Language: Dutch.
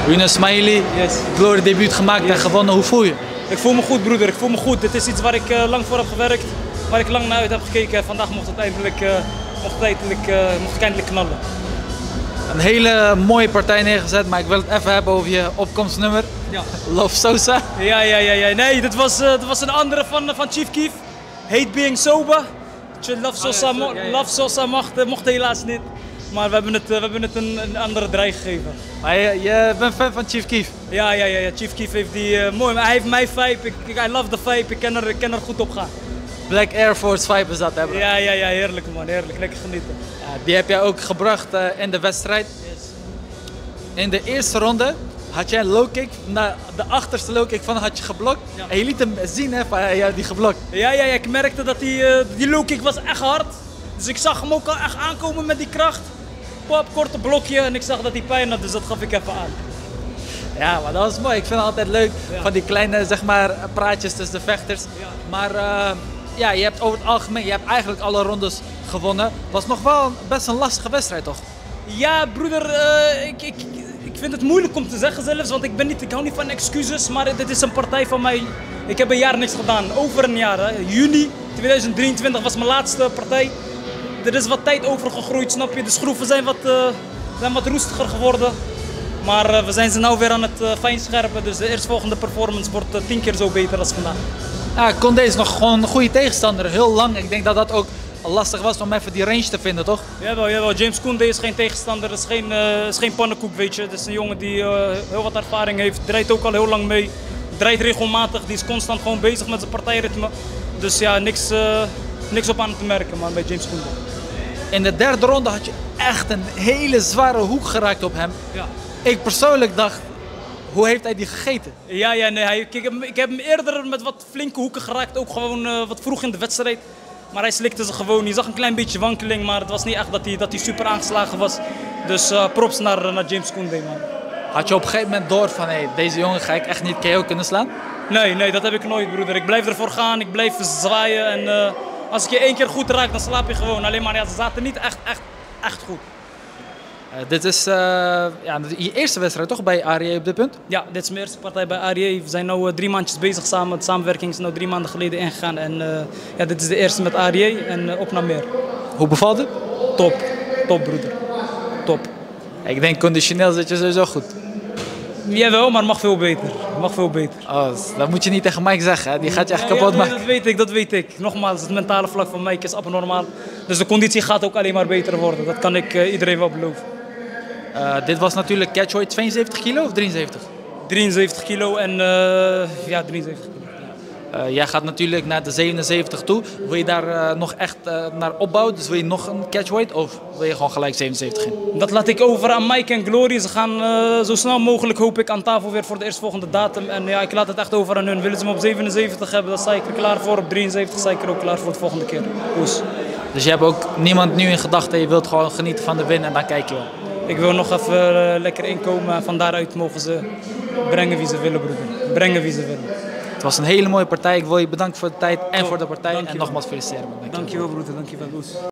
Yunus Ismaili, Yes. Glory debuut gemaakt en gewonnen. Hoe voel je? Ik voel me goed, broeder. Ik voel me goed. Dit is iets waar ik lang voor heb gewerkt. Waar ik lang naar uit heb gekeken. Vandaag mocht ik eindelijk knallen. Een hele mooie partij neergezet, maar ik wil het even hebben over je opkomstnummer. Ja. Love Sosa. Ja. Nee, dit was een andere van Chief Keef. Hate Being Sober. Love Sosa mocht helaas niet. Maar we hebben het een andere draai gegeven. Maar je bent fan van Chief Keef? Ja. Chief Keef heeft die mooi. Maar hij heeft mijn vibe. I love the vibe. Ik kan er goed op gaan. Black Air Force vibe is dat, hè bro? Ja. Heerlijk man. Heerlijk. Lekker genieten. Ja, die heb jij ook gebracht in de wedstrijd. Yes. In de eerste ronde had jij een low kick. De achterste low kick van had je geblokt. Ja. En je liet hem zien, hè, van ja, die geblokt. Ja, ik merkte dat die low kick was echt hard. Dus ik zag hem ook al echt aankomen met die kracht. Pop, korte blokje en ik zag dat hij pijn had, dus dat gaf ik even aan. Ja, maar dat was mooi. Ik vind het altijd leuk Ja. van die kleine, zeg maar, praatjes tussen de vechters. Ja. Maar ja, je hebt over het algemeen, je hebt eigenlijk alle rondes gewonnen. Was nog wel best een lastige wedstrijd, toch? Ja, broeder, ik vind het moeilijk om te zeggen zelfs, want ik hou niet van excuses, maar dit is een partij van mij. Ik heb een jaar niks gedaan, over een jaar. Hè. Juni 2023 was mijn laatste partij. Er is wat tijd over gegroeid, snap je? De schroeven zijn wat roestiger geworden. Maar we zijn ze nou weer aan het fijnscherpen, dus de eerstvolgende performance wordt 10 keer zo beter als vandaag. Ja, Condé is nog gewoon een goede tegenstander, heel lang. Ik denk dat dat ook lastig was om even die range te vinden, toch? Jawel. James Condé is geen tegenstander, is geen pannenkoek, weet je. Het is een jongen die heel wat ervaring heeft, draait ook al heel lang mee. Draait regelmatig, die is constant gewoon bezig met zijn partijritme. Dus ja, niks op aan te merken man, bij James Condé. In de derde ronde had je echt een hele zware hoek geraakt op hem. Ja. Ik persoonlijk dacht, hoe heeft hij die gegeten? Ja, nee, ik heb hem eerder met wat flinke hoeken geraakt, ook gewoon wat vroeg in de wedstrijd. Maar hij slikte ze gewoon, je zag een klein beetje wankeling, maar het was niet echt dat hij super aangeslagen was. Dus props naar James Condé man. Had je op een gegeven moment door van, hé, deze jongen ga ik echt niet KO kunnen slaan? Nee, dat heb ik nooit broeder. Ik blijf ervoor gaan, ik blijf zwaaien en als ik je 1 keer goed raak, dan slaap je gewoon. Alleen maar ja, ze zaten niet echt goed. Dit is je eerste wedstrijd toch bij ARJ op dit punt? Ja, dit is mijn eerste partij bij ARJ. We zijn nu 3 maandjes bezig samen. De samenwerking is nu 3 maanden geleden ingegaan. En dit is de eerste met ARJ en op naar meer. Hoe bevalt het? Top broeder. Top. Ik denk conditioneel zit je sowieso goed. Jawel, maar mag veel beter. Oh, dat moet je niet tegen Mike zeggen, hè? Die gaat je echt kapot maken. Dat weet ik. Nogmaals, het mentale vlak van Mike is abnormaal. Dus de conditie gaat ook alleen maar beter worden. Dat kan ik iedereen wel beloven. Dit was natuurlijk catchweight 72 kilo of 73? 73 kilo en 73 kilo. Jij gaat natuurlijk naar de 77 toe. Wil je daar nog echt naar opbouwen? Dus wil je nog een catchweight of wil je gewoon gelijk 77 in? Dat laat ik over aan Mike en Glory. Ze gaan zo snel mogelijk, hoop ik, aan tafel weer voor de eerstvolgende datum. En ja, ik laat het echt over aan hun. Willen ze me op 77 hebben, dan sta ik er klaar voor. Op 73 sta ik er ook klaar voor de volgende keer. Oes. Dus je hebt ook niemand nu in gedachten. Je wilt gewoon genieten van de win en dan kijk je wel. Ik wil nog even lekker inkomen. Van daaruit mogen ze brengen wie ze willen, broeder. Brengen wie ze willen. Het was een hele mooie partij. Ik wil je bedanken voor de tijd en voor de partij. Dankjewel. En nogmaals feliciteren. Dankjewel, broeder. Dankjewel. Oes.